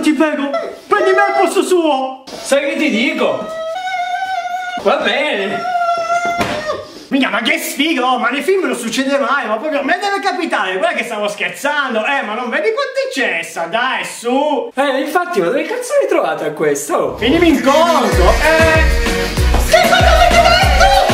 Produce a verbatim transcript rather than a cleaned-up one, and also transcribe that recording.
ti prego, prendimi al posto suo. Sai che ti dico? Va bene. Minchia, ma che sfigo, ma nei film non succede mai, ma proprio a me deve capitare, guarda che stavo scherzando, eh, ma non vedi quanto è cessa, dai, su. Eh, infatti, ma dove cazzo l'hai trovata questa? Oh? Finimi in conto, eh. Che cosa avete detto?